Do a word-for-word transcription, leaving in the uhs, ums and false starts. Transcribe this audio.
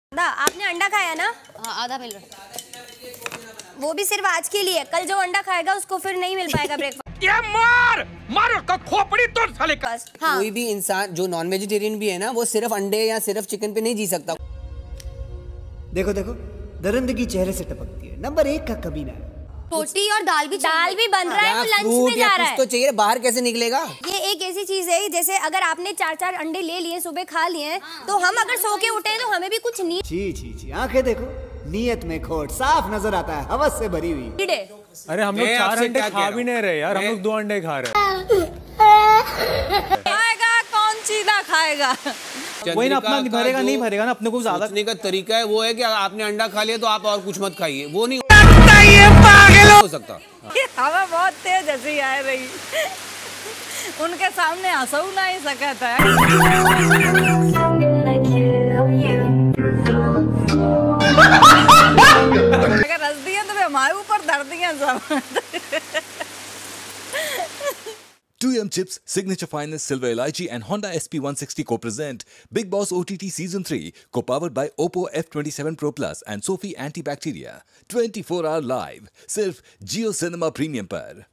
दा, आपने अंडा खाया ना? हाँ, आधा मिल रहा। वो भी सिर्फ आज के लिए। कल जो अंडा खाएगा उसको फिर नहीं मिल पाएगा ब्रेकफास्ट। ये मार मार उसका खोपड़ी तोड़ साले का। हाँ। कोई भी इंसान जो नॉन वेजिटेरियन भी है ना, वो सिर्फ अंडे या सिर्फ चिकन पे नहीं जी सकता। देखो देखो, दरिंदगी चेहरे से टपकती है। नंबर एक का कमीना है। रोटी और दाल भी दाल भी बन रहा है, वो लंच फ्रूट में या जा रहा कुछ है। तो चाहिए, बाहर कैसे निकलेगा? ये एक ऐसी चीज है जैसे अगर आपने चार चार अंडे ले लिए, सुबह खा लिए हैं, तो हम अगर सो के उठे तो हमें भी कुछ नीड छी छी छी, आंखें देखो, नीयत में खोट साफ नजर आता है, हवस से भरी हुई। है। अरे हम लोग चार अंडे खा भी नहीं रहे यार, हम लोग दो अंडे खा रहे हैं। खाएगा कौन सीधा खाएगा? वही ना, अपना भरेगा नहीं भरेगा ना, अपने को ज्यादा सोचने का तरीका है वो है कि आपने अंडा खा लिया तो आप और कुछ मत खाइए, वो नहीं हो सकता। हमें बहुत तेज हंसी आ रही, उनके सामने हंसू नहीं सकता है। अगर हंस दिया तो हमारे ऊपर धर दिया सब। two M Chips, Signature Finest, Silver Elaichi and Honda S P one sixty co-present Big Boss O T T Season three, co-powered by Oppo F twenty-seven Pro Plus and Sophie Antibacteria. twenty-four hour live, सिर्फ Jio Cinema Premium पर।